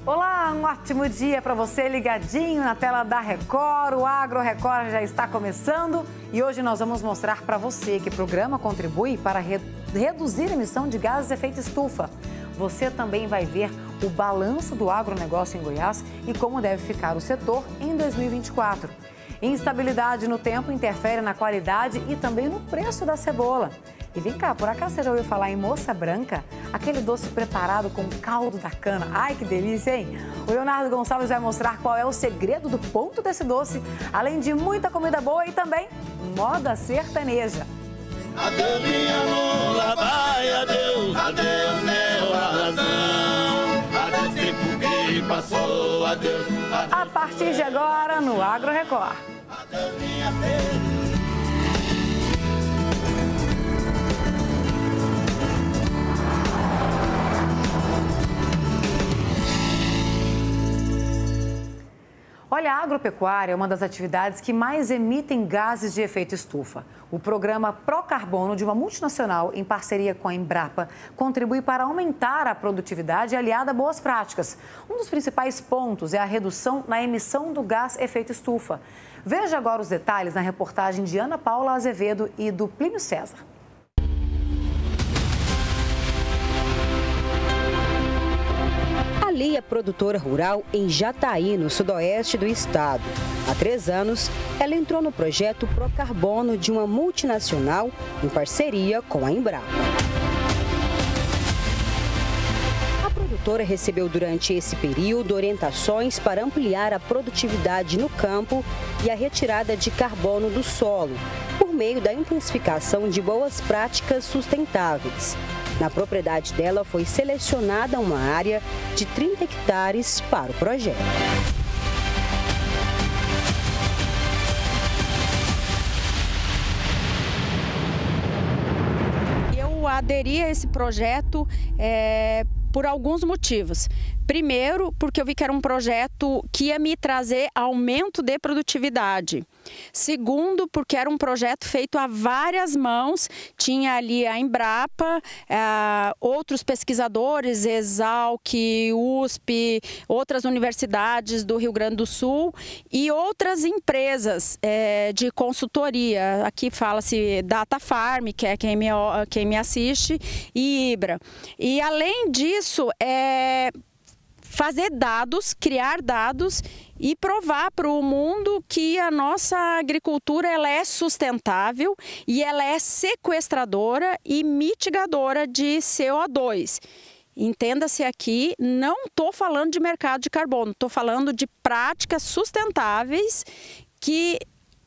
Olá, um ótimo dia para você ligadinho na tela da Record. O Agro Record já está começando e hoje nós vamos mostrar para você que o programa contribui para reduzir a emissão de gases de efeito estufa. Você também vai ver o balanço do agronegócio em Goiás e como deve ficar o setor em 2024. Instabilidade no tempo interfere na qualidade e também no preço da cebola. E vem cá, por acaso você já ouviu falar em moça branca? Aquele doce preparado com caldo da cana. Ai, que delícia, hein? O Leonardo Gonçalves vai mostrar qual é o segredo do ponto desse doce, além de muita comida boa e também moda sertaneja. Adeus, minha mula, vai, adeus, adeus, meu razão. Adeus, tempo que passou, adeus, adeus. A partir de agora, no Agro Record. Adeus, minha terra. Olha, a agropecuária é uma das atividades que mais emitem gases de efeito estufa. O programa Procarbono, de uma multinacional em parceria com a Embrapa, contribui para aumentar a produtividade aliada a boas práticas. Um dos principais pontos é a redução na emissão do gás efeito estufa. Veja agora os detalhes na reportagem de Ana Paula Azevedo e do Plínio César. Ali é produtora rural em Jataí, no sudoeste do estado. Há 3 anos, ela entrou no projeto Procarbono de uma multinacional em parceria com a Embrapa. A produtora recebeu durante esse período orientações para ampliar a produtividade no campo e a retirada de carbono do solo, por meio da intensificação de boas práticas sustentáveis. Na propriedade dela foi selecionada uma área de 30 hectares para o projeto. Eu aderi a esse projeto por alguns motivos. Primeiro, porque eu vi que era um projeto que ia me trazer aumento de produtividade. Segundo, porque era um projeto feito a várias mãos, tinha ali a Embrapa, outros pesquisadores, Exalc, USP, outras universidades do Rio Grande do Sul e outras empresas de consultoria. Aqui fala-se Data Farm, que é quem me assiste, e Ibra. E além disso, fazer dados, criar dados e provar para o mundo que a nossa agricultura ela é sustentável e ela é sequestradora e mitigadora de CO2. Entenda-se aqui, não estou falando de mercado de carbono, estou falando de práticas sustentáveis que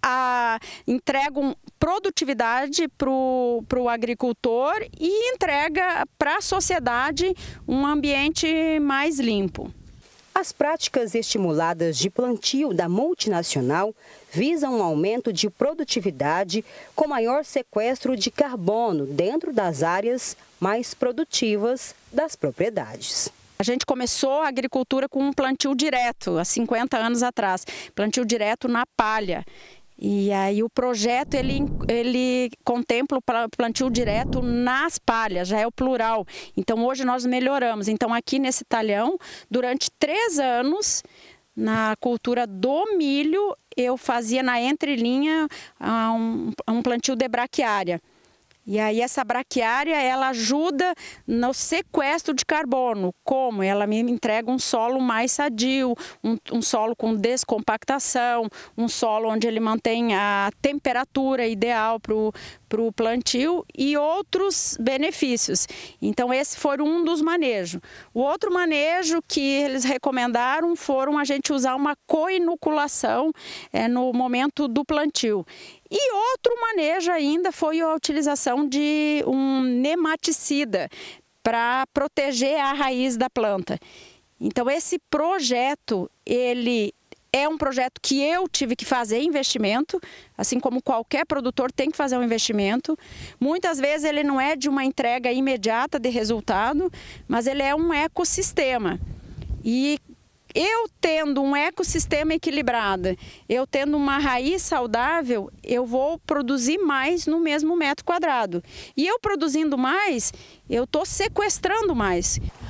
entregam produtividade para o agricultor e entrega para a sociedade um ambiente mais limpo. As práticas estimuladas de plantio da multinacional visam um aumento de produtividade com maior sequestro de carbono dentro das áreas mais produtivas das propriedades. A gente começou a agricultura com um plantio direto, há 50 anos atrás, plantio direto na palha. E aí o projeto ele contempla o plantio direto nas palhas, já é o plural. Então hoje nós melhoramos. Então aqui nesse talhão, durante 3 anos, na cultura do milho, eu fazia na entrelinha um plantio de braquiária. E aí essa braquiária, ela ajuda no sequestro de carbono. Como? Ela me entrega um solo mais sadio, um solo com descompactação, um solo onde ele mantém a temperatura ideal para o plantio e outros benefícios. Então esse foi um dos manejos. O outro manejo que eles recomendaram foram a gente usar uma coinoculação no momento do plantio. E outro manejo ainda foi a utilização de um nematicida para proteger a raiz da planta. Então esse projeto, ele é um projeto que eu tive que fazer investimento, assim como qualquer produtor tem que fazer um investimento. Muitas vezes ele não é de uma entrega imediata de resultado, mas ele é um ecossistema. E eu tendo um ecossistema equilibrado, eu tendo uma raiz saudável, eu vou produzir mais no mesmo metro quadrado. E eu produzindo mais, eu estou sequestrando mais.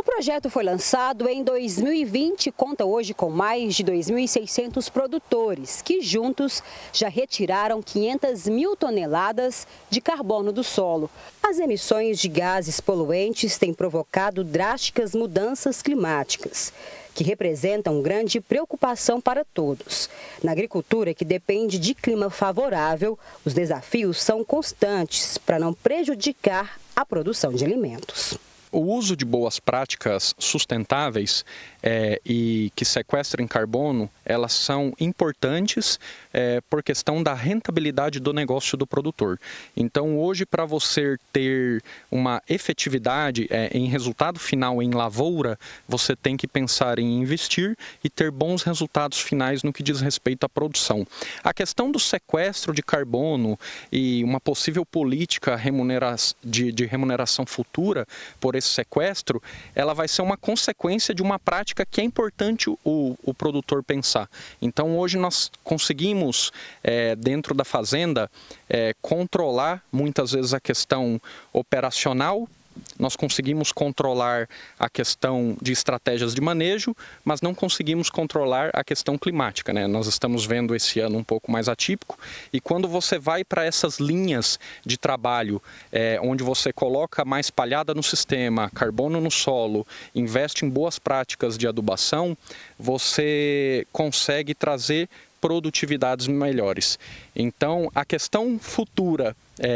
O projeto foi lançado em 2020 e conta hoje com mais de 2.600 produtores, que juntos já retiraram 500 mil toneladas de carbono do solo. As emissões de gases poluentes têm provocado drásticas mudanças climáticas, que representam grande preocupação para todos. Na agricultura, que depende de clima favorável, os desafios são constantes para não prejudicar a produção de alimentos. O uso de boas práticas sustentáveis e que sequestrem carbono, elas são importantes por questão da rentabilidade do negócio do produtor. Então, hoje, para você ter uma efetividade em resultado final em lavoura, você tem que pensar em investir e ter bons resultados finais no que diz respeito à produção. A questão do sequestro de carbono e uma possível política de remuneração futura por esse sequestro, ela vai ser uma consequência de uma prática que é importante o produtor pensar. Então, hoje nós conseguimos, dentro da fazenda, controlar muitas vezes a questão operacional. Nós conseguimos controlar a questão de estratégias de manejo, mas não conseguimos controlar a questão climática, né? Nós estamos vendo esse ano um pouco mais atípico, e quando você vai para essas linhas de trabalho, onde você coloca mais palhada no sistema, carbono no solo, investe em boas práticas de adubação, você consegue trazer produtividades melhores. Então, a questão futura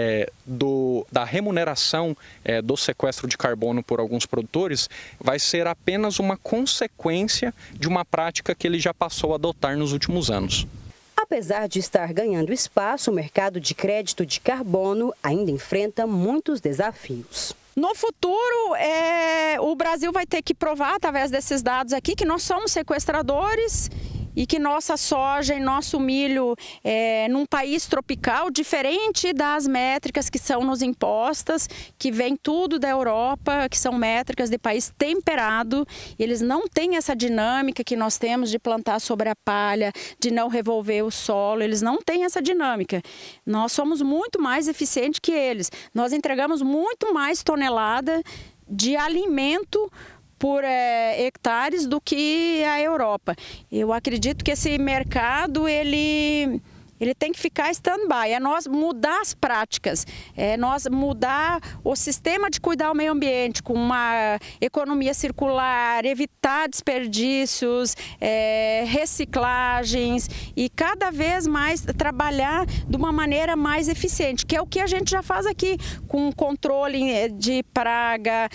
da remuneração do sequestro de carbono por alguns produtores vai ser apenas uma consequência de uma prática que ele já passou a adotar nos últimos anos. Apesar de estar ganhando espaço, o mercado de crédito de carbono ainda enfrenta muitos desafios. No futuro, o Brasil vai ter que provar, através desses dados aqui, que nós somos sequestradores e que nossa soja e nosso milho, num país tropical, diferente das métricas que são nos impostas, que vem tudo da Europa, que são métricas de país temperado, eles não têm essa dinâmica que nós temos de plantar sobre a palha, de não revolver o solo, eles não têm essa dinâmica. Nós somos muito mais eficientes que eles, nós entregamos muito mais tonelada de alimento por hectares do que a Europa. Eu acredito que esse mercado, ele tem que ficar stand-by, é nós mudar as práticas, é nós mudar o sistema de cuidar do meio ambiente com uma economia circular, evitar desperdícios, reciclagens e cada vez mais trabalhar de uma maneira mais eficiente, que é o que a gente já faz aqui, com controle de praga,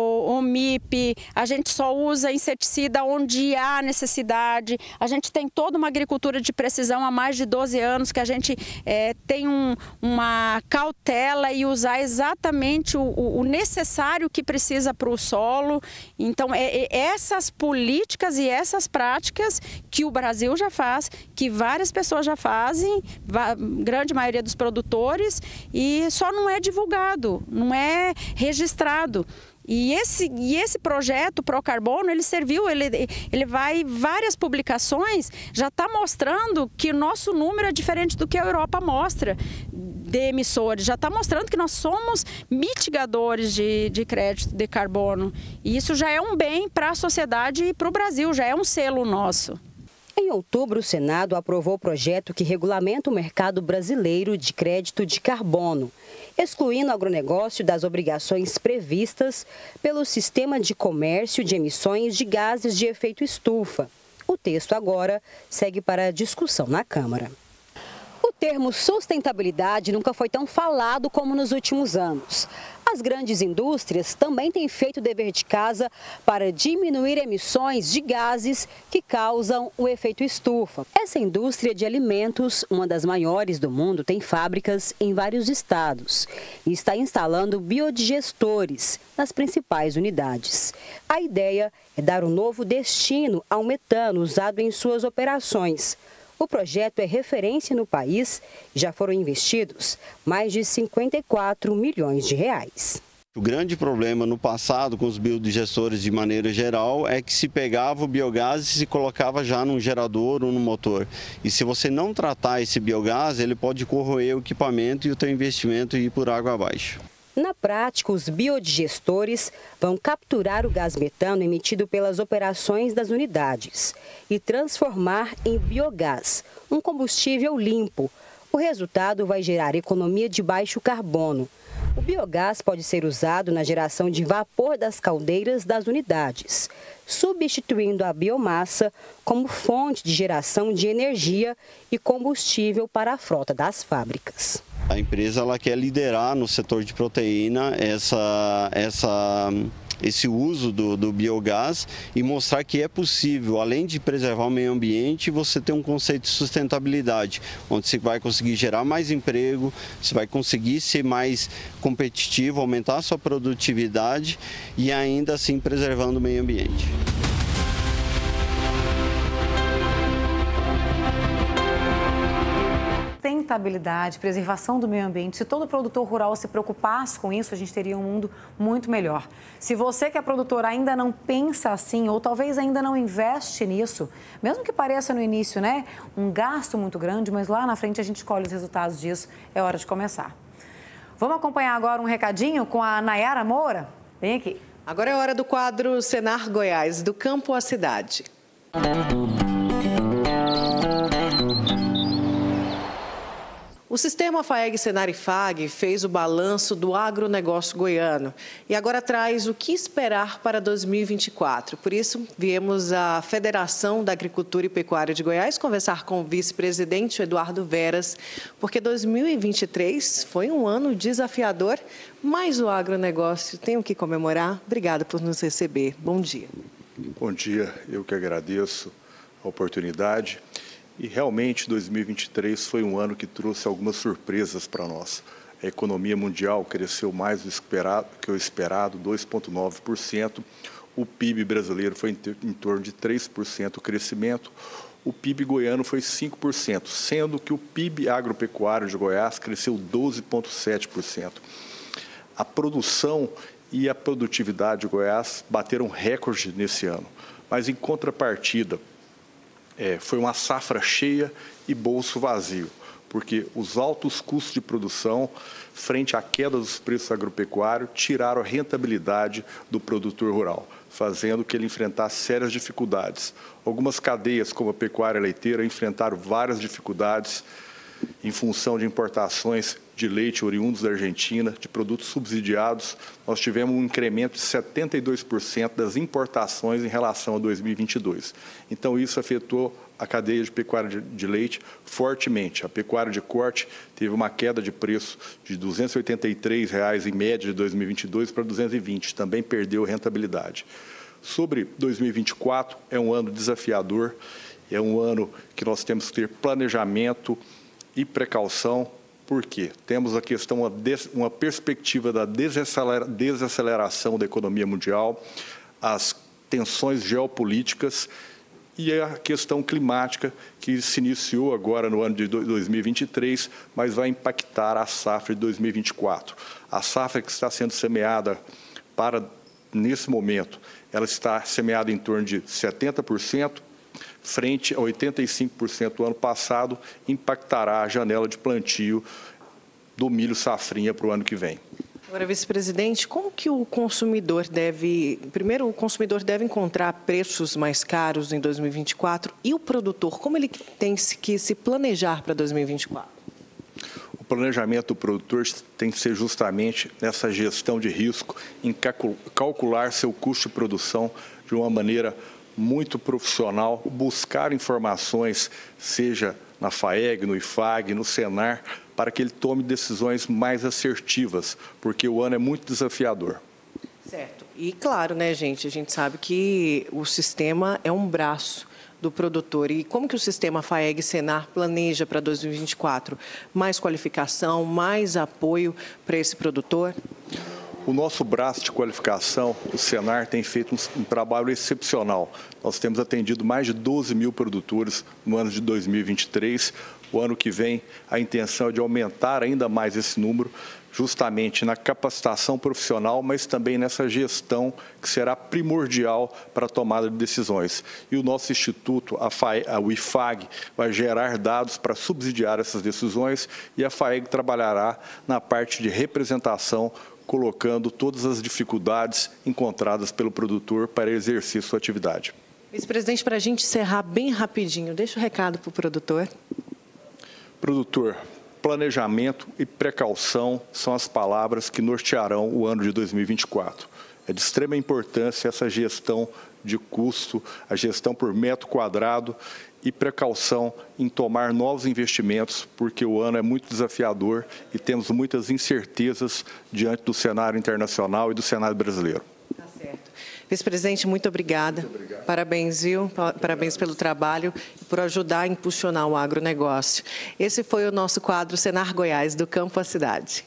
o MIP, a gente só usa inseticida onde há necessidade, a gente tem toda uma agricultura de precisão há mais de 12 anos, que a gente tem uma cautela e usar exatamente o necessário que precisa para o solo. Então, essas políticas e essas práticas que o Brasil já faz, que várias pessoas já fazem, grande maioria dos produtores, e só não é divulgado, não é registrado. E esse projeto Procarbono, ele serviu, ele vai, várias publicações já está mostrando que o nosso número é diferente do que a Europa mostra de emissores, já está mostrando que nós somos mitigadores de crédito de carbono. E isso já é um bem para a sociedade e para o Brasil, já é um selo nosso. Em outubro, o Senado aprovou o projeto que regulamenta o mercado brasileiro de crédito de carbono, excluindo o agronegócio das obrigações previstas pelo Sistema de Comércio de Emissões de Gases de Efeito Estufa. O texto agora segue para discussão na Câmara. O termo sustentabilidade nunca foi tão falado como nos últimos anos. As grandes indústrias também têm feito o dever de casa para diminuir emissões de gases que causam o efeito estufa. Essa indústria de alimentos, uma das maiores do mundo, tem fábricas em vários estados e está instalando biodigestores nas principais unidades. A ideia é dar um novo destino ao metano usado em suas operações. O projeto é referência no país e já foram investidos mais de 54 milhões de reais. O grande problema no passado com os biodigestores de maneira geral é que se pegava o biogás e se colocava já num gerador ou no motor. E se você não tratar esse biogás, ele pode corroer o equipamento e o teu investimento ir por água abaixo. Na prática, os biodigestores vão capturar o gás metano emitido pelas operações das unidades e transformar em biogás, um combustível limpo. O resultado vai gerar economia de baixo carbono. O biogás pode ser usado na geração de vapor das caldeiras das unidades, substituindo a biomassa como fonte de geração de energia e combustível para a frota das fábricas. A empresa ela quer liderar no setor de proteína esse uso do biogás e mostrar que é possível, além de preservar o meio ambiente, você ter um conceito de sustentabilidade, onde você vai conseguir gerar mais emprego, você vai conseguir ser mais competitivo, aumentar a sua produtividade e ainda assim preservando o meio ambiente. Sustentabilidade, preservação do meio ambiente. Se todo produtor rural se preocupasse com isso, a gente teria um mundo muito melhor. Se você que é produtor ainda não pensa assim, ou talvez ainda não investe nisso, mesmo que pareça no início, né, um gasto muito grande, mas lá na frente a gente colhe os resultados disso, é hora de começar. Vamos acompanhar agora um recadinho com a Nayara Moura? Vem aqui. Agora é hora do quadro Senar Goiás, do campo à cidade. O sistema FAEG Senar e FAG fez o balanço do agronegócio goiano e agora traz o que esperar para 2024. Por isso, viemos à Federação da Agricultura e Pecuária de Goiás conversar com o vice-presidente Eduardo Veras, porque 2023 foi um ano desafiador, mas o agronegócio tem o que comemorar. Obrigada por nos receber. Bom dia. Bom dia, eu que agradeço a oportunidade. E realmente 2023 foi um ano que trouxe algumas surpresas para nós. A economia mundial cresceu mais do que o esperado, 2,9%. O PIB brasileiro foi em torno de 3% o crescimento. O PIB goiano foi 5%, sendo que o PIB agropecuário de Goiás cresceu 12,7%. A produção e a produtividade de Goiás bateram recorde nesse ano. Mas, em contrapartida, foi uma safra cheia e bolso vazio, porque os altos custos de produção, frente à queda dos preços agropecuários, tiraram a rentabilidade do produtor rural, fazendo que ele enfrentasse sérias dificuldades. Algumas cadeias, como a pecuária leiteira, enfrentaram várias dificuldades em função de importações de leite oriundos da Argentina, de produtos subsidiados. Nós tivemos um incremento de 72% das importações em relação a 2022. Então, isso afetou a cadeia de pecuária de leite fortemente. A pecuária de corte teve uma queda de preço de R$ 283 em média de 2022 para 220, também perdeu rentabilidade. Sobre 2024, é um ano desafiador, é um ano que nós temos que ter planejamento e precaução. Por quê? Temos a questão, uma perspectiva da desaceleração da economia mundial, as tensões geopolíticas e a questão climática que se iniciou agora no ano de 2023, mas vai impactar a safra de 2024. A safra que está sendo semeada nesse momento, ela está semeada em torno de 70%, frente a 85% do ano passado, impactará a janela de plantio do milho safrinha para o ano que vem. Agora, vice-presidente, como que o consumidor primeiro, o consumidor deve encontrar preços mais caros em 2024 e o produtor, como ele tem que se planejar para 2024? O planejamento do produtor tem que ser justamente nessa gestão de risco, em calcular seu custo de produção de uma maneira muito profissional, buscar informações, seja na FAEG, no IFAG, no Senar, para que ele tome decisões mais assertivas, porque o ano é muito desafiador. Certo. E claro, né, gente, a gente sabe que o sistema é um braço do produtor. E como que o sistema FAEG Senar planeja para 2024? Mais qualificação, mais apoio para esse produtor? O nosso braço de qualificação, o Senar, tem feito um trabalho excepcional. Nós temos atendido mais de 12 mil produtores no ano de 2023. O ano que vem, a intenção é de aumentar ainda mais esse número, justamente na capacitação profissional, mas também nessa gestão que será primordial para a tomada de decisões. E o nosso instituto, o IFAG, vai gerar dados para subsidiar essas decisões e a FAEG trabalhará na parte de representação colocando todas as dificuldades encontradas pelo produtor para exercer sua atividade. Vice-presidente, para a gente encerrar bem rapidinho, deixa o recado para o produtor. Produtor, planejamento e precaução são as palavras que nortearão o ano de 2024. É de extrema importância essa gestão de custo, a gestão por metro quadrado e precaução em tomar novos investimentos, porque o ano é muito desafiador e temos muitas incertezas diante do cenário internacional e do cenário brasileiro. Tá certo. Vice-presidente, muito obrigada. Muito obrigado. Parabéns, viu? Parabéns pelo trabalho e por ajudar a impulsionar o agronegócio. Esse foi o nosso quadro Senar Goiás, do campo à cidade.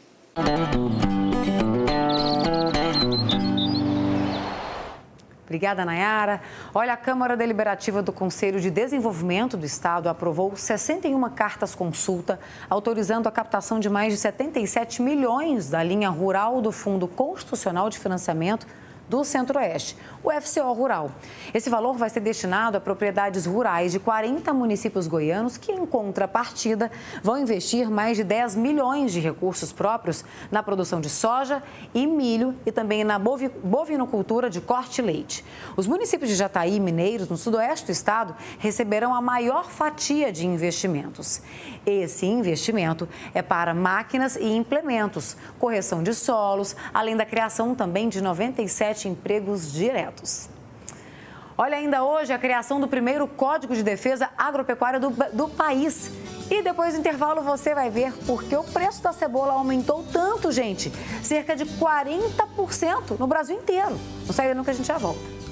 Obrigada, Nayara. Olha, a Câmara Deliberativa do Conselho de Desenvolvimento do Estado aprovou 61 cartas consulta, autorizando a captação de mais de 77 milhões da linha rural do Fundo Constitucional de Financiamento do Centro-Oeste, o FCO Rural. Esse valor vai ser destinado a propriedades rurais de 40 municípios goianos que, em contrapartida, vão investir mais de 10 milhões de recursos próprios na produção de soja e milho e também na bovinocultura de corte e leite. Os municípios de Jataí e Mineiros, no sudoeste do estado, receberão a maior fatia de investimentos. Esse investimento é para máquinas e implementos, correção de solos, além da criação também de 97 empregos diretos. Olha, ainda hoje a criação do primeiro Código de Defesa Agropecuária do país. E depois do intervalo você vai ver por que o preço da cebola aumentou tanto, gente. Cerca de 40% no Brasil inteiro. Não sai daí não que a gente já volta.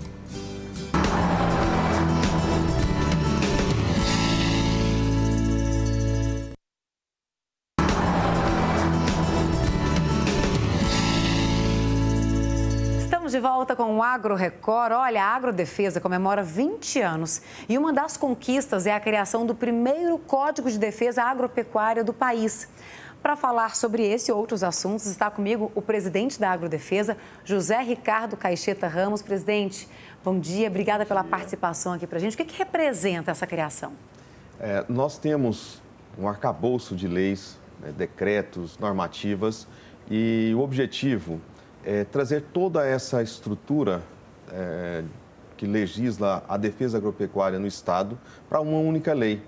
De volta com o Agro Record. Olha, a Agrodefesa comemora 20 anos e uma das conquistas é a criação do primeiro Código de Defesa Agropecuária do país. Para falar sobre esse e outros assuntos, está comigo o presidente da Agrodefesa, José Ricardo Caixeta Ramos. Presidente, bom dia, obrigada pela participação aqui para a gente. O que representa essa criação? Nós temos um arcabouço de leis, decretos, normativas e o objetivo é trazer toda essa estrutura que legisla a defesa agropecuária no Estado para uma única lei.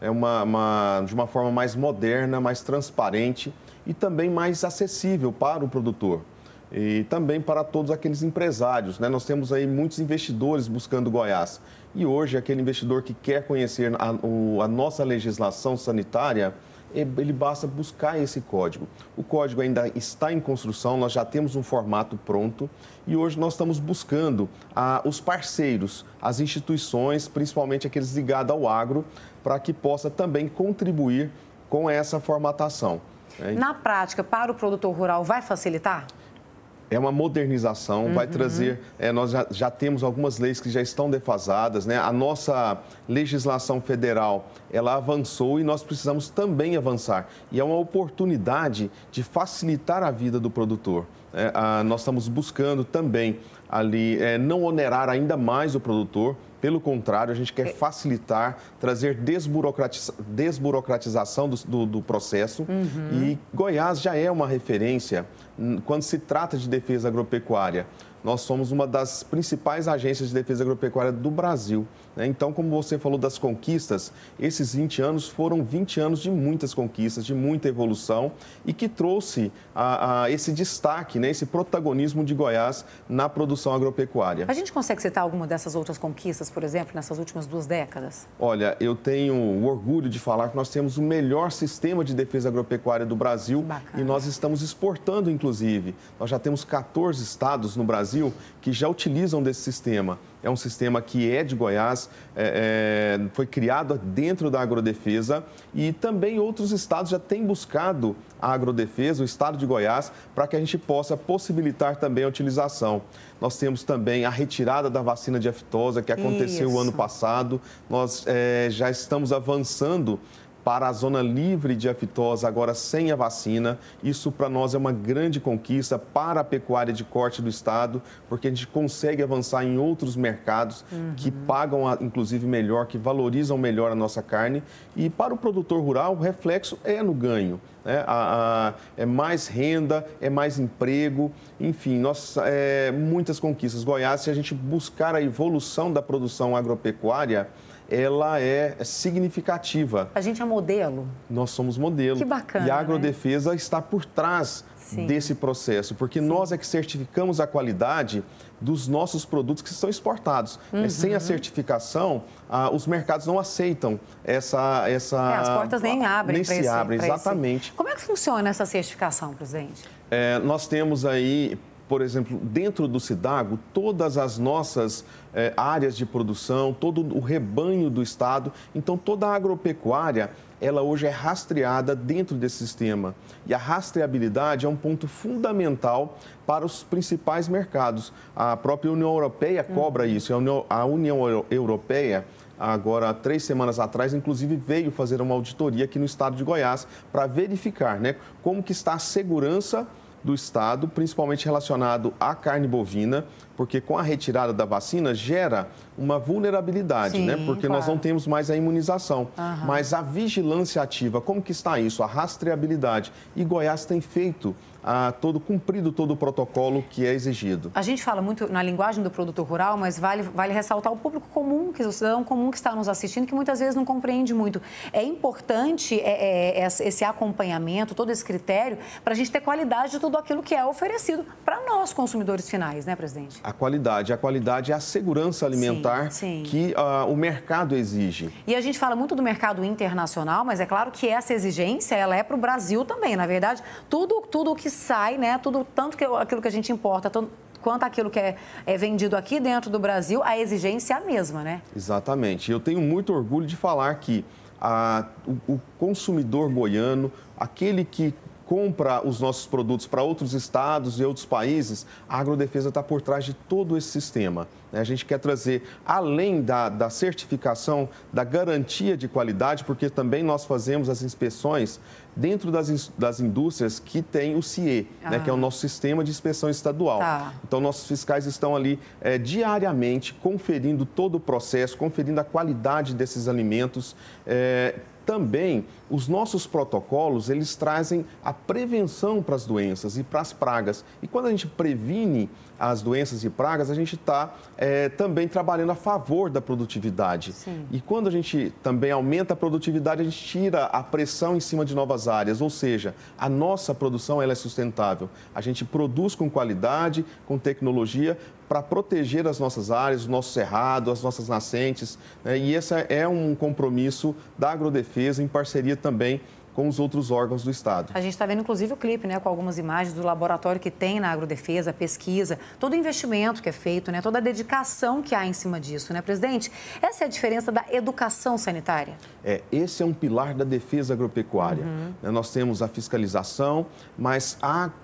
De uma forma mais moderna, mais transparente e também mais acessível para o produtor e também para todos aqueles empresários. Nós temos aí muitos investidores buscando Goiás e hoje aquele investidor que quer conhecer a nossa legislação sanitária, ele basta buscar esse código. O código ainda está em construção, nós já temos um formato pronto e hoje nós estamos buscando os parceiros, as instituições, principalmente aqueles ligados ao agro, para que possa também contribuir com essa formatação. Na prática, para o produtor rural, vai facilitar? É uma modernização, vai trazer... nós já temos algumas leis que já estão defasadas, A nossa legislação federal, ela avançou e nós precisamos também avançar. E é uma oportunidade de facilitar a vida do produtor. Nós estamos buscando também ali não onerar ainda mais o produtor. Pelo contrário, a gente quer facilitar, trazer desburocratização do processo. E Goiás já é uma referência quando se trata de defesa agropecuária. Nós somos uma das principais agências de defesa agropecuária do Brasil. Então, como você falou das conquistas, esses 20 anos foram 20 anos de muitas conquistas, de muita evolução e que trouxe esse destaque, esse protagonismo de Goiás na produção agropecuária. A gente consegue citar alguma dessas outras conquistas, por exemplo, nessas últimas 2 décadas? Olha, eu tenho o orgulho de falar que nós temos o melhor sistema de defesa agropecuária do Brasil. Bacana. E nós estamos exportando, inclusive. Nós já temos 14 estados no Brasil que já utilizam desse sistema. É um sistema que é de Goiás, foi criado dentro da agrodefesa e também outros estados já têm buscado a agrodefesa, o estado de Goiás, para que a gente possa possibilitar também a utilização. Nós temos também a retirada da vacina de aftosa, que aconteceu o ano passado. Nós já estamos avançando para a zona livre de aftosa, agora sem a vacina. Isso para nós é uma grande conquista para a pecuária de corte do estado, porque a gente consegue avançar em outros mercados que pagam, inclusive, melhor, que valorizam melhor a nossa carne. E para o produtor rural, o reflexo é no ganho. É mais renda, é mais emprego, enfim, muitas conquistas. Goiás, se a gente buscar a evolução da produção agropecuária, ela é significativa. A gente é modelo? Nós somos modelo. Que bacana, e a agrodefesa, né? está por trás desse processo, porque nós é que certificamos a qualidade dos nossos produtos que são exportados. Sem a certificação, os mercados não aceitam essa... as portas nem abrem. Nem se abrem, exatamente. Como é que funciona essa certificação, presidente? Nós temos aí, por exemplo, dentro do Cidago, todas as nossas áreas de produção, todo o rebanho do estado. Então, toda a agropecuária, ela hoje é rastreada dentro desse sistema. E a rastreabilidade é um ponto fundamental para os principais mercados. A própria União Europeia cobra isso. A União Europeia, agora, 3 semanas atrás, inclusive, veio fazer uma auditoria aqui no estado de Goiás para verificar, né, como que está a segurança do estado, principalmente relacionado à carne bovina, porque com a retirada da vacina gera uma vulnerabilidade, né? Porque nós não temos mais a imunização. Mas a vigilância ativa, como que está isso? A rastreabilidade. E Goiás tem feito cumprido todo o protocolo que é exigido. A gente fala muito na linguagem do produtor rural, mas vale ressaltar o público comum, o cidadão comum que está nos assistindo, que muitas vezes não compreende muito. É importante esse acompanhamento, todo esse critério, para a gente ter qualidade de tudo aquilo que é oferecido para nós, consumidores finais, né, presidente? A qualidade é a segurança alimentar que o mercado exige. E a gente fala muito do mercado internacional, mas é claro que essa exigência, ela é para o Brasil também. Na verdade, tudo o que sai, né, aquilo que a gente importa, quanto aquilo que é vendido aqui dentro do Brasil, a exigência é a mesma, né? Exatamente. Eu tenho muito orgulho de falar que o consumidor goiano, aquele que compra os nossos produtos para outros estados e outros países, a agrodefesa está por trás de todo esse sistema. A gente quer trazer, além da certificação, da garantia de qualidade, porque também nós fazemos as inspeções dentro das indústrias que tem o CIE, né, que é o nosso sistema de inspeção estadual. Então, nossos fiscais estão ali diariamente conferindo todo o processo, conferindo a qualidade desses alimentos. Também, os nossos protocolos, eles trazem a prevenção para as doenças e para as pragas. E quando a gente previne as doenças e pragas, a gente está também trabalhando a favor da produtividade. E quando a gente também aumenta a produtividade, a gente tira a pressão em cima de novas áreas. Ou seja, a nossa produção ela é sustentável. A gente produz com qualidade, com tecnologia, para proteger as nossas áreas, o nosso cerrado, as nossas nascentes, né? E esse é um compromisso da agrodefesa em parceria também com os outros órgãos do estado. A gente está vendo, inclusive, o clipe, né, com algumas imagens do laboratório que tem na agrodefesa, pesquisa, todo o investimento que é feito, né, toda a dedicação que há em cima disso, né, presidente? Essa é a diferença da educação sanitária? Esse é um pilar da defesa agropecuária. Nós temos a fiscalização, mas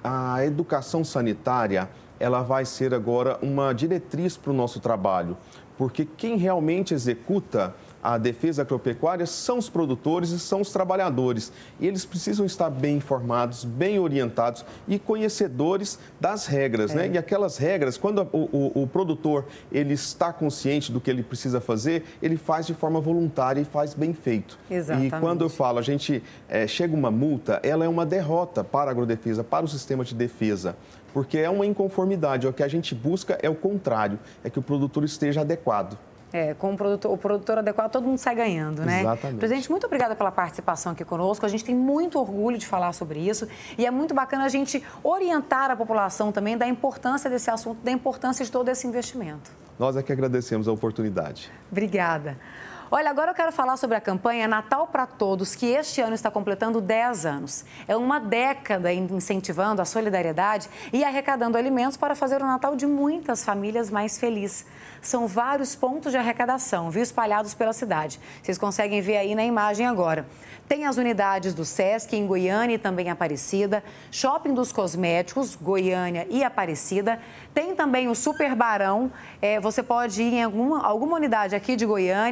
a educação sanitária, ela vai ser agora uma diretriz para o nosso trabalho, porque quem realmente executa a defesa agropecuária são os produtores e são os trabalhadores. E eles precisam estar bem informados, bem orientados e conhecedores das regras, né? E aquelas regras, quando o produtor ele está consciente do que ele precisa fazer, ele faz de forma voluntária e faz bem feito. Exatamente. E quando eu falo, a gente chega uma multa, ela é uma derrota para a agrodefesa, para o sistema de defesa. Porque é uma inconformidade, o que a gente busca é o contrário, é que o produtor esteja adequado. Com o produtor adequado, todo mundo sai ganhando, né? Exatamente. Presidente, muito obrigada pela participação aqui conosco. A gente tem muito orgulho de falar sobre isso e é muito bacana a gente orientar a população também da importância desse assunto, da importância de todo esse investimento. Nós é que agradecemos a oportunidade. Obrigada. Olha, agora eu quero falar sobre a campanha Natal para Todos, que este ano está completando 10 anos. É uma década incentivando a solidariedade e arrecadando alimentos para fazer o Natal de muitas famílias mais felizes. São vários pontos de arrecadação, viu, espalhados pela cidade. Vocês conseguem ver aí na imagem agora. Tem as unidades do Sesc em Goiânia e também Aparecida, Shopping dos Cosméticos, Goiânia e Aparecida. Tem também o Super Barão, você pode ir em alguma unidade aqui de Goiânia, também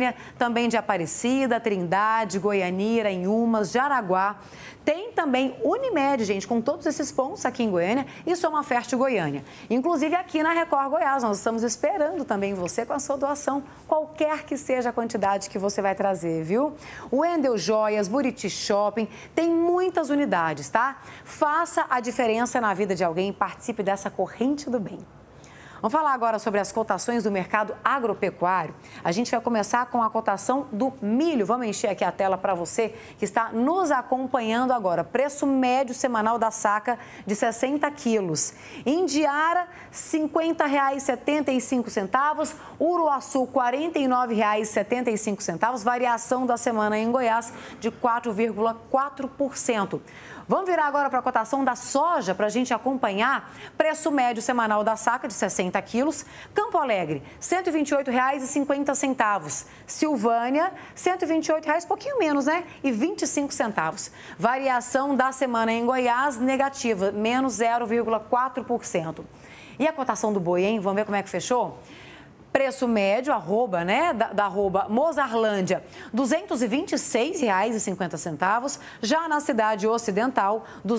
também de Aparecida, Trindade, Goianira, Inhumas, Jaraguá. Tem também Unimed, gente, com todos esses pontos aqui em Goiânia e Soma Fértil Goiânia. Inclusive aqui na Record Goiás, nós estamos esperando também você com a sua doação, qualquer que seja a quantidade que você vai trazer, viu? O Wendel Joias, Buriti Shopping, tem muitas unidades, tá? Faça a diferença na vida de alguém e participe dessa corrente do bem. Vamos falar agora sobre as cotações do mercado agropecuário. A gente vai começar com a cotação do milho. Vamos encher aqui a tela para você que está nos acompanhando agora. Preço médio semanal da saca de 60 quilos. Indiara, R$ 50,75. Uruaçu, R$ 49,75. Variação da semana em Goiás de 4,4%. Vamos virar agora para a cotação da soja para a gente acompanhar. Preço médio semanal da saca de 60 quilos. Campo Alegre, R$ 128,50. Silvânia, R$ 128, pouquinho menos, né? E 25 centavos. Variação da semana em Goiás, negativa, menos 0,4%. E a cotação do boi, hein? Vamos ver como é que fechou? Preço médio, arroba, né, da arroba Mozarlândia, R$ 226,50. Já na cidade ocidental, R$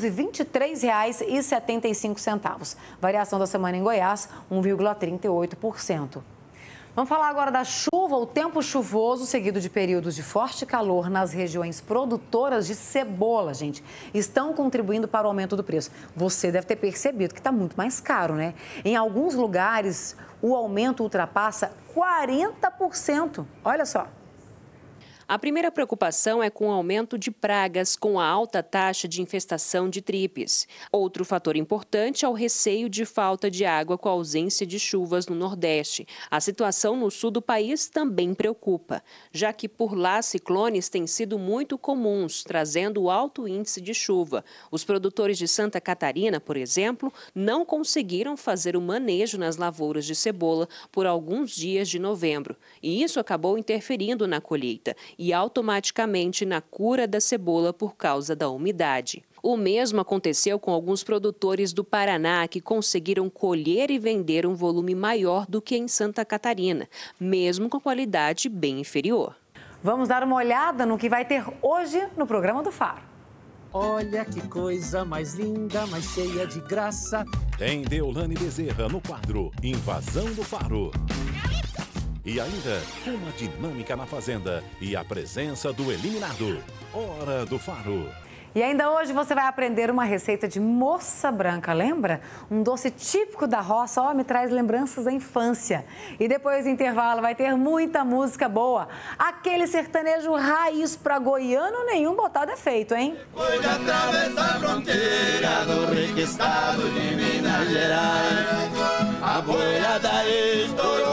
223,75. Variação da semana em Goiás, 1,38%. Vamos falar agora da chuva. O tempo chuvoso, seguido de períodos de forte calor nas regiões produtoras de cebola, gente, estão contribuindo para o aumento do preço. Você deve ter percebido que está muito mais caro, né? Em alguns lugares, o aumento ultrapassa 40%. Olha só. A primeira preocupação é com o aumento de pragas com a alta taxa de infestação de tripes. Outro fator importante é o receio de falta de água com a ausência de chuvas no Nordeste. A situação no sul do país também preocupa, já que por lá ciclones têm sido muito comuns, trazendo alto índice de chuva. Os produtores de Santa Catarina, por exemplo, não conseguiram fazer o manejo nas lavouras de cebola por alguns dias de novembro. E isso acabou interferindo na colheita e automaticamente na cura da cebola por causa da umidade. O mesmo aconteceu com alguns produtores do Paraná que conseguiram colher e vender um volume maior do que em Santa Catarina, mesmo com qualidade bem inferior. Vamos dar uma olhada no que vai ter hoje no programa do Faro. Olha que coisa mais linda, mais cheia de graça. Tem Deolane Bezerra no quadro Invasão do Faro. E ainda, uma dinâmica na fazenda e a presença do eliminado. Hora do Faro. E ainda hoje você vai aprender uma receita de moça branca, lembra? Um doce típico da roça, ó, me traz lembranças da infância. E depois do intervalo vai ter muita música boa. Aquele sertanejo raiz pra goiano nenhum botar defeito, hein? Foi de atravessar a fronteira do rico estado de Minas Gerais. A boiada estourou.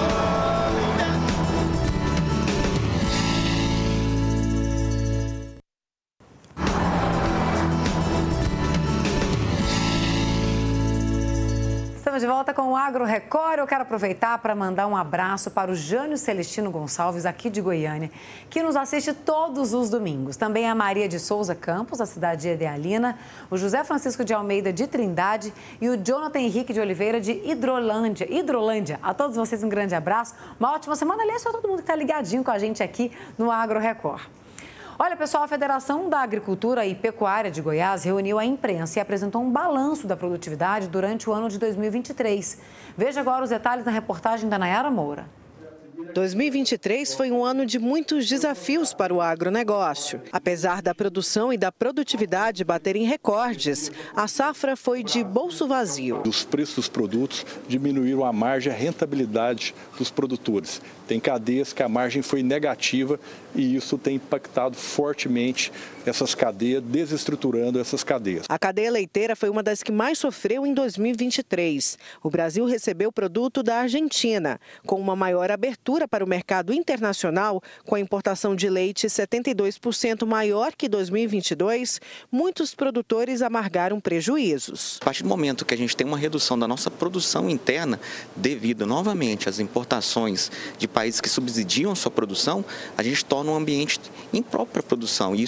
Estamos de volta com o Agro Record. Eu quero aproveitar para mandar um abraço para o Jânio Celestino Gonçalves, aqui de Goiânia, que nos assiste todos os domingos. Também a Maria de Souza Campos, da cidade de Idealina, o José Francisco de Almeida, de Trindade, e o Jonathan Henrique de Oliveira, de Hidrolândia. A todos vocês um grande abraço, uma ótima semana. Aliás, para todo mundo que está ligadinho com a gente aqui no Agro Record. Olha, pessoal, a Federação da Agricultura e Pecuária de Goiás reuniu a imprensa e apresentou um balanço da produtividade durante o ano de 2023. Veja agora os detalhes na reportagem da Nayara Moura. 2023 foi um ano de muitos desafios para o agronegócio. Apesar da produção e da produtividade baterem recordes, a safra foi de bolso vazio. Os preços dos produtos diminuíram a margem, a rentabilidade dos produtores. Tem cadeias que a margem foi negativa e isso tem impactado fortemente essas cadeias, desestruturando essas cadeias. A cadeia leiteira foi uma das que mais sofreu em 2023. O Brasil recebeu produto da Argentina, com uma maior abertura para o mercado internacional, com a importação de leite 72% maior que 2022, muitos produtores amargaram prejuízos. A partir do momento que a gente tem uma redução da nossa produção interna, devido novamente às importações de países que subsidiam a sua produção, a gente torna um ambiente impróprio para a produção e isso tem impactado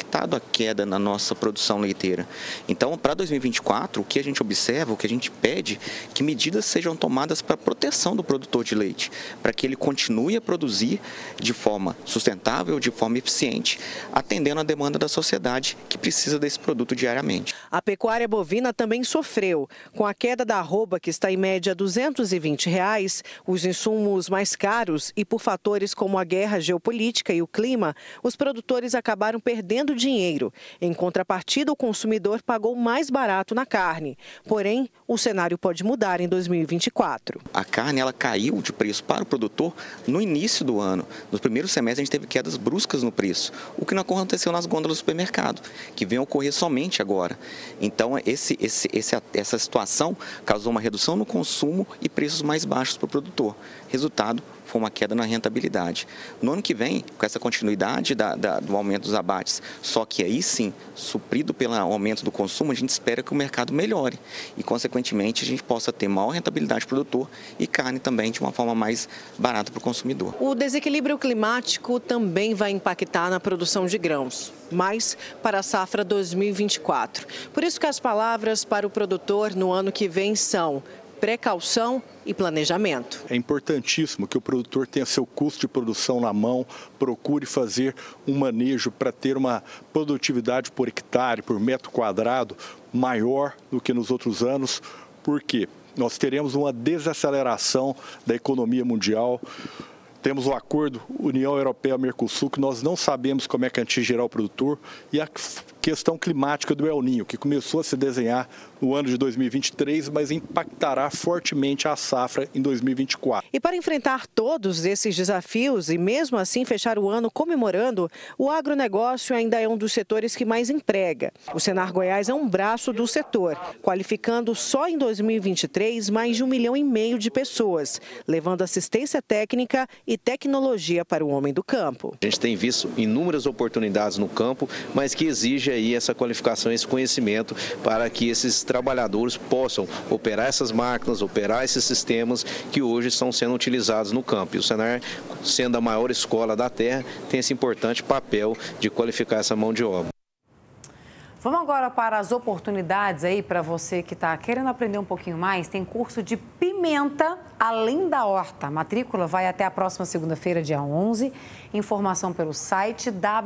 impactado a queda na nossa produção leiteira. Então, para 2024, o que a gente observa, o que a gente pede, que medidas sejam tomadas para a proteção do produtor de leite, para que ele continue a produzir de forma sustentável, de forma eficiente, atendendo a demanda da sociedade que precisa desse produto diariamente. A pecuária bovina também sofreu. Com a queda da arroba, que está em média R$ 220, os insumos mais caros e por fatores como a guerra geopolítica e o clima, os produtores acabaram perdendo dinheiro. Em contrapartida, o consumidor pagou mais barato na carne. Porém, o cenário pode mudar em 2024. A carne ela caiu de preço para o produtor no início do ano. No primeiro semestre, a gente teve quedas bruscas no preço, o que não aconteceu nas gôndolas do supermercado, que vem ocorrer somente agora. Então, essa situação causou uma redução no consumo e preços mais baixos para o produtor. Resultado, foi uma queda na rentabilidade. No ano que vem, com essa continuidade do aumento dos abates, só que aí sim, suprido pelo aumento do consumo, a gente espera que o mercado melhore e, consequentemente, a gente possa ter maior rentabilidade para o produtor e carne também de uma forma mais barata para o consumidor. O desequilíbrio climático também vai impactar na produção de grãos, mas para a safra 2024. Por isso que as palavras para o produtor no ano que vem são precaução e planejamento. É importantíssimo que o produtor tenha seu custo de produção na mão, procure fazer um manejo para ter uma produtividade por hectare, por metro quadrado, maior do que nos outros anos, porque nós teremos uma desaceleração da economia mundial. Temos o acordo União Europeia-Mercosul, que nós não sabemos como é que atingirá o produtor, e a questão climática do El Niño, que começou a se desenhar no ano de 2023, mas impactará fortemente a safra em 2024. E para enfrentar todos esses desafios e mesmo assim fechar o ano comemorando, o agronegócio ainda é um dos setores que mais emprega. O Senar Goiás é um braço do setor, qualificando só em 2023 mais de 1,5 milhão de pessoas, levando assistência técnica e tecnologia para o homem do campo. A gente tem visto inúmeras oportunidades no campo, mas que exige aí essa qualificação, esse conhecimento para que esses trabalhadores possam operar essas máquinas, operar esses sistemas que hoje estão sendo utilizados no campo. E o Senar, sendo a maior escola da terra, tem esse importante papel de qualificar essa mão de obra. Vamos agora para as oportunidades aí para você que está querendo aprender um pouquinho mais. Tem curso de pimenta além da horta. A matrícula vai até a próxima segunda-feira, dia 11. Informação pelo site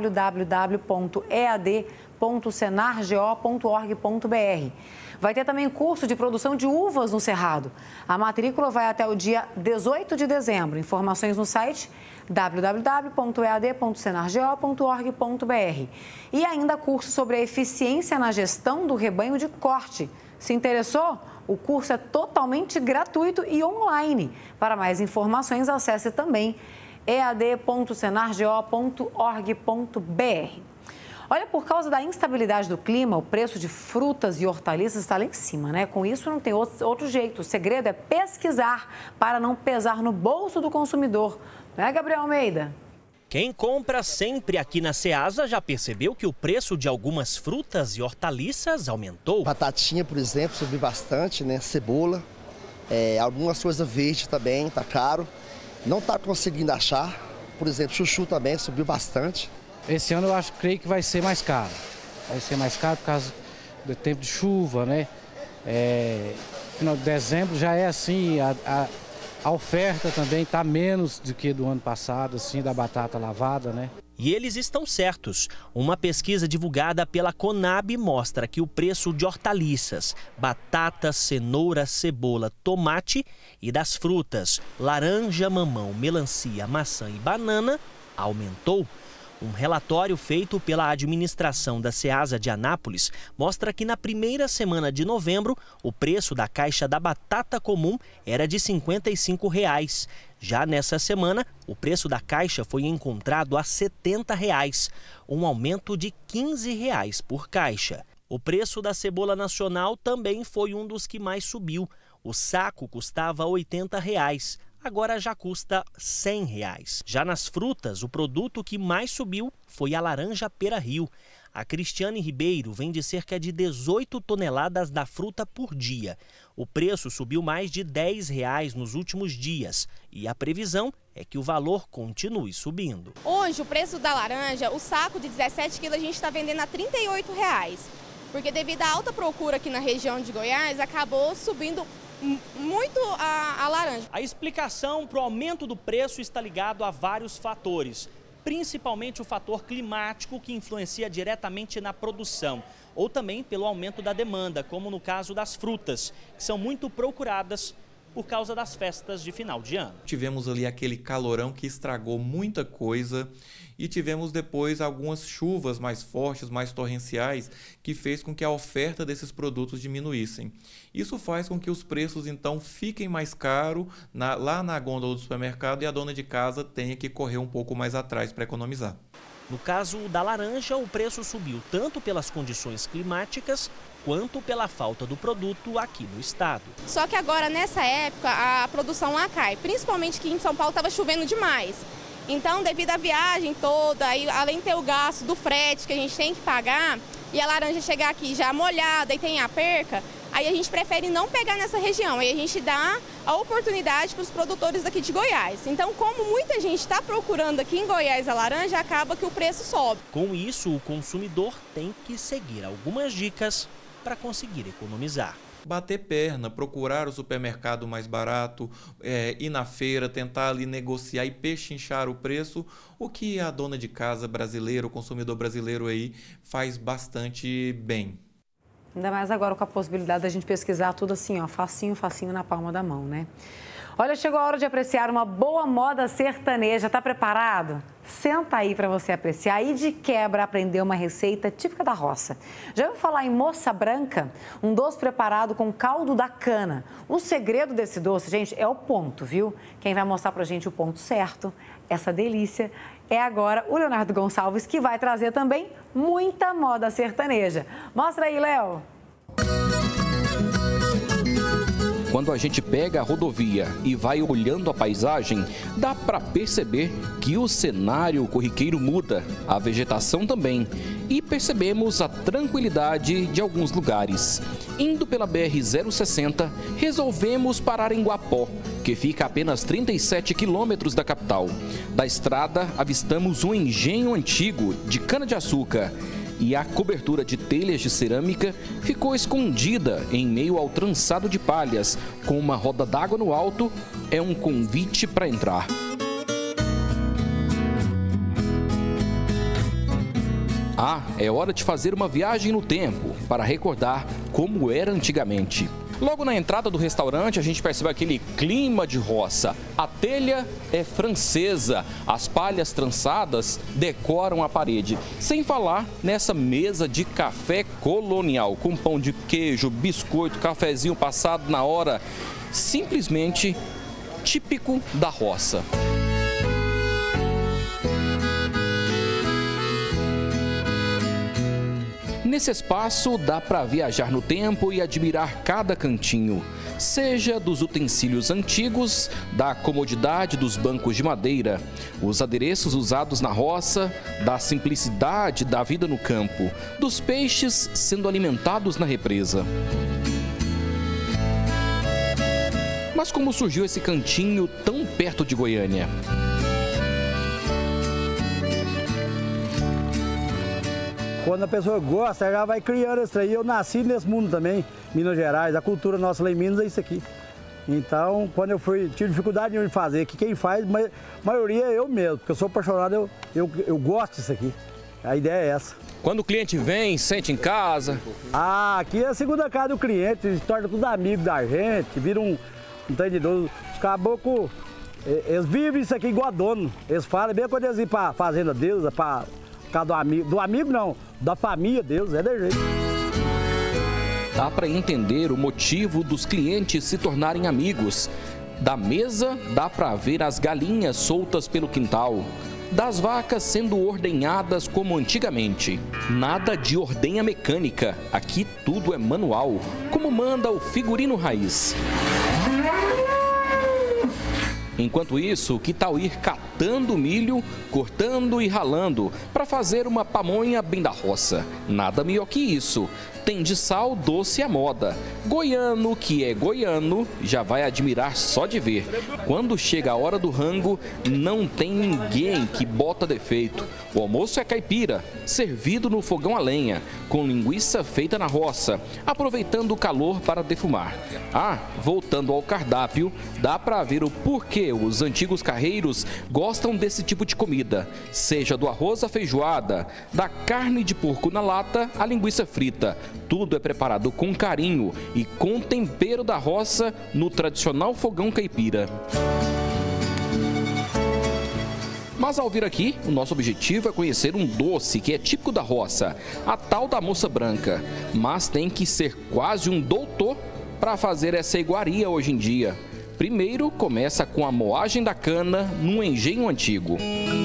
www.ead.senargo.org.br. Vai ter também curso de produção de uvas no Cerrado. A matrícula vai até o dia 18 de dezembro. Informações no site www.ead.senargo.org.br. E ainda curso sobre a eficiência na gestão do rebanho de corte. Se interessou? O curso é totalmente gratuito e online. Para mais informações, acesse também ead.senargo.org.br. Olha, por causa da instabilidade do clima, o preço de frutas e hortaliças está lá em cima, né? Com isso, não tem outro jeito. O segredo é pesquisar para não pesar no bolso do consumidor. Não é, Gabriel Almeida? Quem compra sempre aqui na Ceasa já percebeu que o preço de algumas frutas e hortaliças aumentou. Batatinha, por exemplo, subiu bastante, né? Cebola, algumas coisas verdes também, tá caro. Não tá conseguindo achar. Por exemplo, chuchu também subiu bastante. Esse ano eu creio que vai ser mais caro. Vai ser mais caro por causa do tempo de chuva, né? Final de dezembro já é assim, a oferta também está menos do que do ano passado, assim, da batata lavada, né? E eles estão certos. Uma pesquisa divulgada pela Conab mostra que o preço de hortaliças, batata, cenoura, cebola, tomate e das frutas, laranja, mamão, melancia, maçã e banana aumentou. Um relatório feito pela administração da Ceasa de Anápolis mostra que na primeira semana de novembro, o preço da caixa da batata comum era de R$ 55. Já nessa semana, o preço da caixa foi encontrado a R$ 70, um aumento de R$ 15 por caixa. O preço da cebola nacional também foi um dos que mais subiu. O saco custava R$ 80. Agora já custa R$ 100. Já nas frutas, o produto que mais subiu foi a laranja Pera Rio. A Cristiane Ribeiro vende cerca de 18 toneladas da fruta por dia. O preço subiu mais de R$10 nos últimos dias e a previsão é que o valor continue subindo. Hoje, o preço da laranja, o saco de 17 quilos a gente está vendendo a R$38, porque devido à alta procura aqui na região de Goiás, acabou subindo muito a laranja. A explicação para o aumento do preço está ligado a vários fatores, principalmente o fator climático, que influencia diretamente na produção, ou também pelo aumento da demanda, como no caso das frutas, que são muito procuradas por causa das festas de final de ano. Tivemos ali aquele calorão que estragou muita coisa e tivemos depois algumas chuvas mais fortes, mais torrenciais, que fez com que a oferta desses produtos diminuíssem. Isso faz com que os preços então fiquem mais caros lá na gôndola do supermercado e a dona de casa tenha que correr um pouco mais atrás para economizar. No caso da laranja, o preço subiu tanto pelas condições climáticas quanto pela falta do produto aqui no estado. Só que agora, nessa época, a produção lá cai, principalmente que em São Paulo estava chovendo demais. Então, devido à viagem toda, aí, além de ter o gasto do frete que a gente tem que pagar, e a laranja chegar aqui já molhada e tem a perca, aí a gente prefere não pegar nessa região, aí a gente dá a oportunidade para os produtores daqui de Goiás. Então, como muita gente está procurando aqui em Goiás a laranja, acaba que o preço sobe. Com isso, o consumidor tem que seguir algumas dicas para conseguir economizar. Bater perna, procurar o supermercado mais barato, ir na feira, tentar ali negociar e pechinchar o preço, o que a dona de casa brasileira, o consumidor brasileiro aí faz bastante bem. Ainda mais agora com a possibilidade da gente pesquisar tudo assim, ó, facinho, facinho na palma da mão, né? Olha, chegou a hora de apreciar uma boa moda sertaneja. Tá preparado? Senta aí para você apreciar e de quebra aprender uma receita típica da roça. Já ouviu falar em moça branca? Um doce preparado com caldo da cana. O segredo desse doce, gente, é o ponto, viu? Quem vai mostrar pra gente o ponto certo, essa delícia, é agora o Leonardo Gonçalves, que vai trazer também muita moda sertaneja. Mostra aí, Léo. Quando a gente pega a rodovia e vai olhando a paisagem, dá para perceber que o cenário corriqueiro muda, a vegetação também, e percebemos a tranquilidade de alguns lugares. Indo pela BR-060, resolvemos parar em Guapó, que fica a apenas 37 quilômetros da capital. Da estrada, avistamos um engenho antigo de cana-de-açúcar. E a cobertura de telhas de cerâmica ficou escondida em meio ao trançado de palhas, com uma roda d'água no alto, é um convite para entrar. Ah, é hora de fazer uma viagem no tempo para recordar como era antigamente. Logo na entrada do restaurante, a gente percebe aquele clima de roça. A telha é francesa, as palhas trançadas decoram a parede. Sem falar nessa mesa de café colonial, com pão de queijo, biscoito, cafezinho passado na hora. Simplesmente típico da roça. Nesse espaço dá para viajar no tempo e admirar cada cantinho, seja dos utensílios antigos, da comodidade dos bancos de madeira, os adereços usados na roça, da simplicidade da vida no campo, dos peixes sendo alimentados na represa. Mas como surgiu esse cantinho tão perto de Goiânia? Quando a pessoa gosta, já vai criando isso aí. Eu nasci nesse mundo também, Minas Gerais. A cultura nossa lá em Minas é isso aqui. Então, quando eu tive dificuldade de fazer, que quem faz, a maioria é eu mesmo, porque eu sou apaixonado, eu gosto disso aqui. A ideia é essa. Quando o cliente vem, sente em casa? Ah, aqui é a segunda casa do cliente, eles tornam tudo amigo da gente, viram um entendedor. Os caboclos, eles vivem isso aqui igual a dono. Eles falam, bem quando eles ir para a fazenda deles, para casa do amigo não, da família deles, é de jeito. Dá para entender o motivo dos clientes se tornarem amigos. Da mesa, dá para ver as galinhas soltas pelo quintal. Das vacas sendo ordenhadas como antigamente. Nada de ordenha mecânica, aqui tudo é manual, como manda o figurino raiz. Enquanto isso, que tal ir catando milho, cortando e ralando para fazer uma pamonha bem da roça? Nada melhor que isso. Tem de sal doce à moda. Goiano que é goiano já vai admirar só de ver. Quando chega a hora do rango, não tem ninguém que bota defeito. O almoço é caipira, servido no fogão a lenha, com linguiça feita na roça, aproveitando o calor para defumar. Ah, voltando ao cardápio, dá para ver o porquê os antigos carreiros gostam desse tipo de comida, seja do arroz à feijoada, da carne de porco na lata à linguiça frita. Tudo é preparado com carinho e com tempero da roça no tradicional fogão caipira. Mas ao vir aqui, o nosso objetivo é conhecer um doce que é típico da roça, a tal da moça branca. Mas tem que ser quase um doutor para fazer essa iguaria hoje em dia. Primeiro, começa com a moagem da cana num engenho antigo.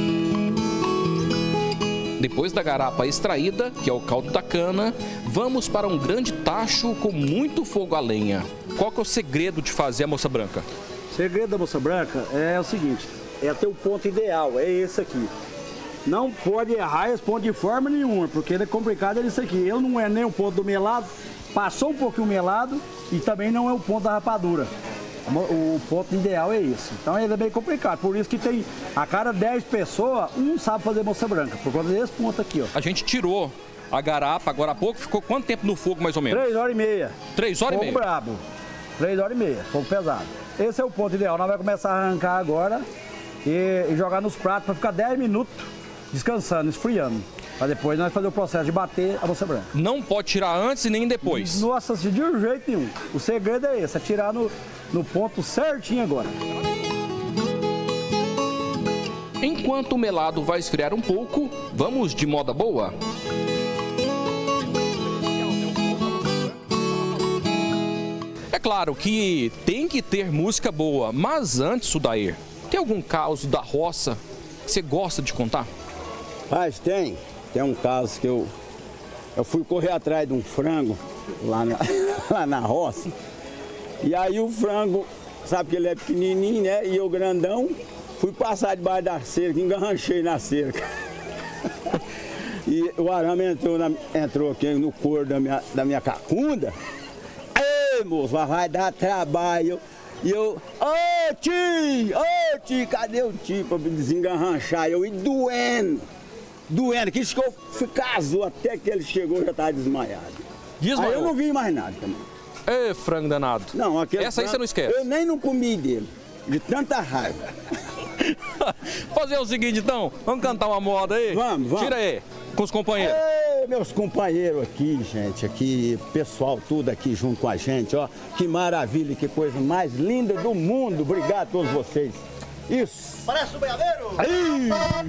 Depois da garapa extraída, que é o caldo da cana, vamos para um grande tacho com muito fogo a lenha. Qual que é o segredo de fazer a moça branca? O segredo da moça branca é o seguinte, é ter o ponto ideal, é esse aqui. Não pode errar esse ponto de forma nenhuma, porque ele é complicado, é isso aqui. Ele não é nem o ponto do melado, passou um pouquinho melado e também não é o ponto da rapadura. O ponto ideal é esse. Então ele é bem complicado. Por isso que tem a cada 10 pessoas, um sabe fazer moça branca. Por conta desse ponto aqui, ó. A gente tirou a garapa agora há pouco. Ficou quanto tempo no fogo, mais ou menos? 3 horas e meia. 3 horas e meia? Fogo brabo. 3 horas e meia. Fogo pesado. Esse é o ponto ideal. Nós vamos começar a arrancar agora e jogar nos pratos para ficar 10 minutos descansando, esfriando. Para depois nós fazer o processo de bater a moça branca. Não pode tirar antes e nem depois? Nossa, de um jeito nenhum. O segredo é esse, é tirar no ponto certinho agora. Enquanto o melado vai esfriar um pouco, vamos de moda boa? É claro que tem que ter música boa, mas antes, Sudair, tem algum caso da roça que você gosta de contar? Mas tem um caso que eu fui correr atrás de um frango lá na roça. E aí o frango, sabe que ele é pequenininho, né? E eu grandão, fui passar debaixo da cerca, engarranchei na cerca. E o arame entrou aqui no couro da minha cacunda. Ei, moço, vai dar trabalho. E eu, ô tio, cadê o tio pra me desengarranchar? Eu ia doendo, que isso que eu ficar azul até que ele chegou já estava desmaiado. Aí eu não vi mais nada também. Ê, frango danado. Não, essa aí você não esquece. Eu nem não comi dele, de tanta raiva. Fazer o seguinte então, vamos cantar uma moda aí? Vamos. Tira aí, com os companheiros. Ei, meus companheiros aqui, gente, aqui, pessoal tudo aqui junto com a gente, ó. Que maravilha, que coisa mais linda do mundo. Obrigado a todos vocês. Isso. Parece o boiadeiro. Aí.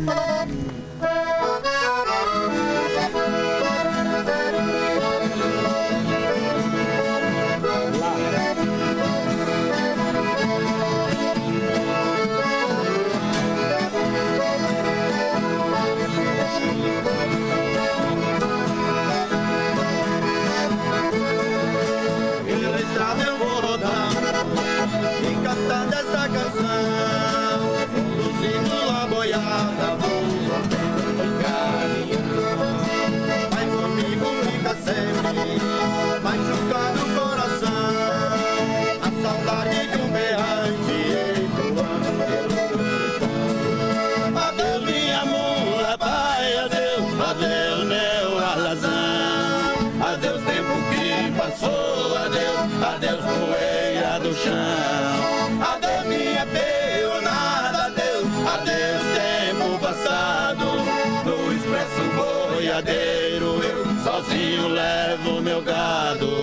Pela estrada eu vou rodar e cantando essa canção, conduzindo a boiada, vou caminhar. Mas comigo fica sempre machucado o coração, a saudade de um berrante ecoando pelo sertão. Adeus minha mula, pai, adeus meu alazão, adeus tempo que passou, adeus poeira do chão, adeus minha peonada, adeus tempo passado, no expresso boiadeiro eu sozinho levo meu gado.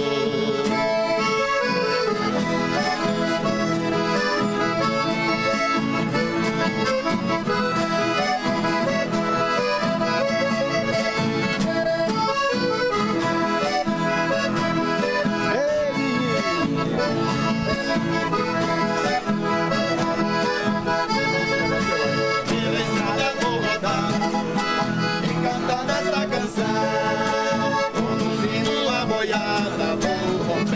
Pela estrada vou rodar e cantando esta canção, conduzindo a boiada vou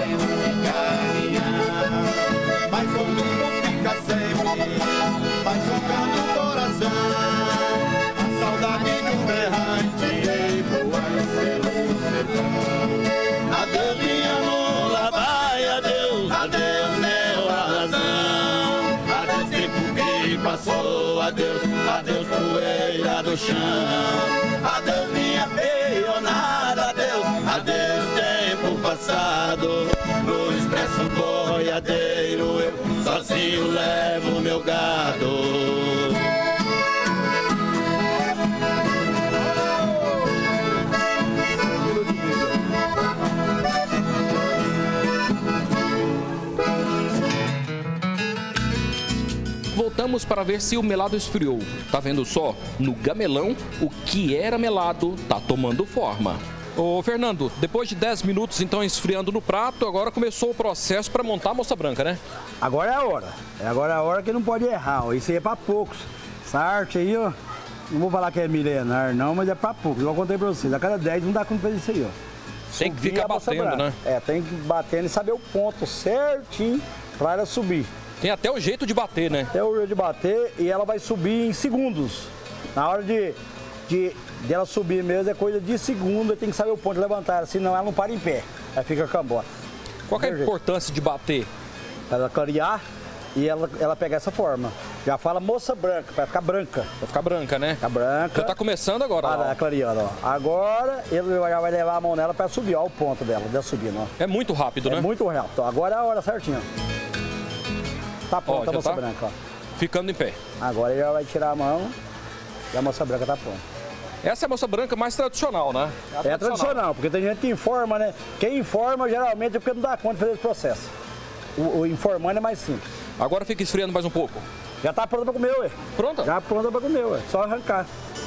adeus, adeus poeira do chão. Adeus minha peionada, adeus, adeus tempo passado. No expresso boiadeiro eu sozinho levo meu gado. Voltamos para ver se o melado esfriou. Tá vendo só? No gamelão, o que era melado tá tomando forma. Ô Fernando, depois de 10 minutos então esfriando no prato, agora começou o processo para montar a moça branca, né? Agora é a hora. Agora é a hora que não pode errar, ó. Isso aí é para poucos. Essa arte aí, ó, não vou falar que é milenar não, mas é para poucos. Eu contei para vocês, a cada 10 não dá como fazer isso aí, ó. Tem que ficar batendo, né? É, tem que ir batendo e saber o ponto certinho para ela subir. Tem até o jeito de bater, né? Até o jeito de bater e ela vai subir em segundos. Na hora de ela subir mesmo é coisa de segundo, tem que saber o ponto de levantar, senão ela não para em pé, ela fica cambota. Qual que é a importância de bater? Ela clarear e ela pegar essa forma. Já fala moça branca, para ficar branca. Vai ficar branca, né? Ficar branca. Já tá começando agora, ó. Tá clareando, ó. Agora ele já vai levar a mão nela para subir, ó, o ponto dela subindo, ó. É muito rápido, né? É muito rápido. Agora é a hora certinha. Tá pronta a moça branca, ó. Ficando em pé. Agora ele já vai tirar a mão e a moça branca tá pronta. Essa é a moça branca mais tradicional, né? É tradicional, porque tem gente que informa, né? Quem informa geralmente é porque não dá conta de fazer esse processo. O informando é mais simples. Agora fica esfriando mais um pouco. Já tá pronta pra comer, ué. Pronta? Já pronta pra comer, ué. Só arrancar.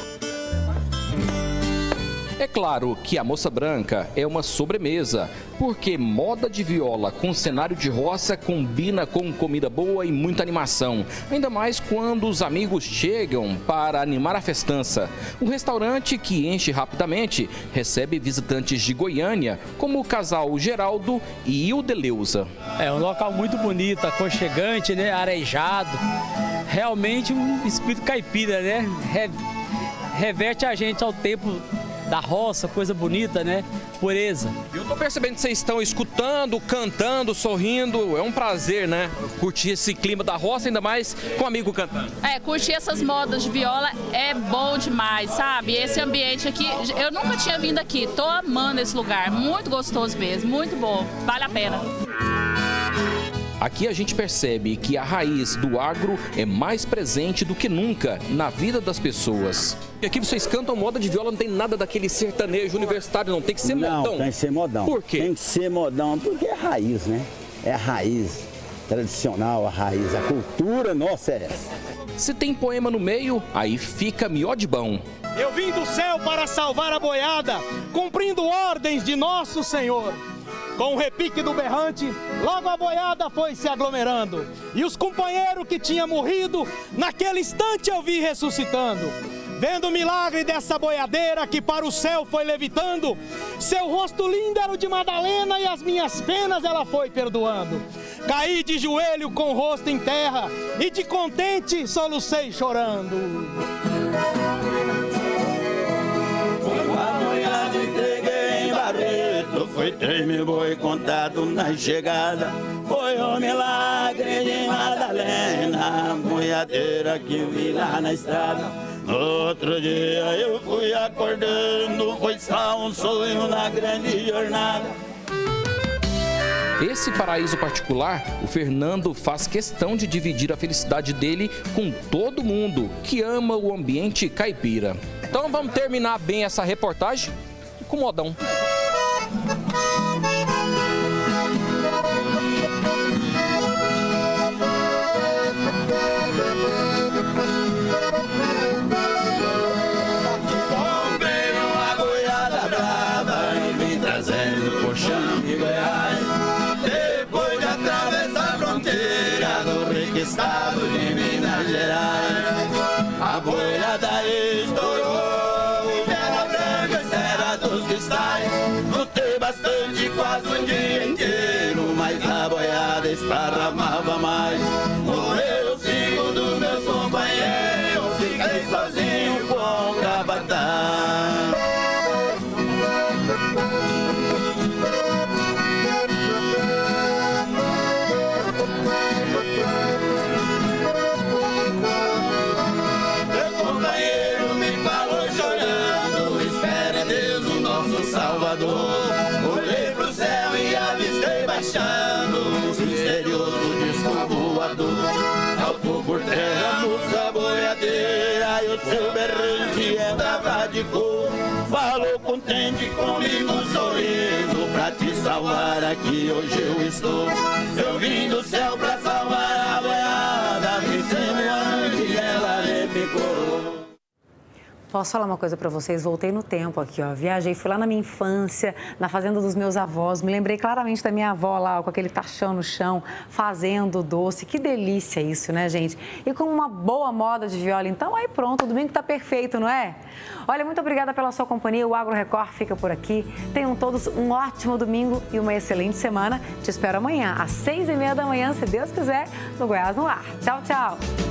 É claro que a moça branca é uma sobremesa, porque moda de viola com cenário de roça combina com comida boa e muita animação. Ainda mais quando os amigos chegam para animar a festança. Um restaurante que enche rapidamente recebe visitantes de Goiânia, como o casal Geraldo e Ildeleuza. É um local muito bonito, aconchegante, né? Arejado. Realmente um espírito caipira, né? Reverte a gente ao tempo da roça, coisa bonita, né? Pureza. Eu tô percebendo que vocês estão escutando, cantando, sorrindo. É um prazer, né? Curtir esse clima da roça, ainda mais com o amigo cantando. Curtir essas modas de viola é bom demais, sabe? Esse ambiente aqui, eu nunca tinha vindo aqui. Tô amando esse lugar, muito gostoso mesmo, muito bom. Vale a pena. Aqui a gente percebe que a raiz do agro é mais presente do que nunca na vida das pessoas. E aqui vocês cantam moda de viola, não tem nada daquele sertanejo universitário, não. Tem que ser modão. Não, tem que ser modão. Por quê? Tem que ser modão, porque é raiz, né? É a raiz tradicional, a raiz, a cultura nossa é essa. Se tem poema no meio, aí fica mió de bom. Eu vim do céu para salvar a boiada, cumprindo ordens de nosso Senhor. Com o repique do berrante, logo a boiada foi se aglomerando. E os companheiros que tinham morrido, naquele instante eu vi ressuscitando. Vendo o milagre dessa boiadeira que para o céu foi levitando, seu rosto lindo era o de Madalena e as minhas penas ela foi perdoando. Caí de joelho com o rosto em terra e de contente solucei chorando. Foi 3.000 boi contado na chegada. Foi o milagre de Madalena, a boiadeira que vi lá na estrada. No outro dia eu fui acordando, foi só um sonho na grande jornada. Esse paraíso particular, o Fernando faz questão de dividir a felicidade dele com todo mundo que ama o ambiente caipira. Então vamos terminar bem essa reportagem com modão. Comprei uma boiada brava e vim trazendo colchão de Goiás. Depois de atravessar a fronteira do rico estado de Minas Gerais, a boiada estourou em Terra Branca, terra dos cristais. Lutei bastante, quase um dia inteiro, mas a boiada esparramava mais. Morreu 5 dos meus companheiros, fiquei sozinho com o capataz. voador. Olhei pro céu e avistei baixando um misterioso disco voador. Saltou por terra, musa boiadeira, e o seu berrante entrava de cor. Falou contente comigo um sorriso, pra te salvar aqui hoje eu estou. Eu vim do céu pra salvar a boiada, vencendo e ela repicou. Posso falar uma coisa para vocês? Voltei no tempo aqui, ó. Viajei, fui lá na minha infância, na fazenda dos meus avós. Me lembrei claramente da minha avó lá, ó, com aquele tachão no chão, fazendo doce. Que delícia isso, né, gente? E com uma boa moda de viola. Então, aí pronto, o domingo tá perfeito, não é? Olha, muito obrigada pela sua companhia. O Agro Record fica por aqui. Tenham todos um ótimo domingo e uma excelente semana. Te espero amanhã, às 6h30 da manhã, se Deus quiser, no Goiás no Ar. Tchau, tchau!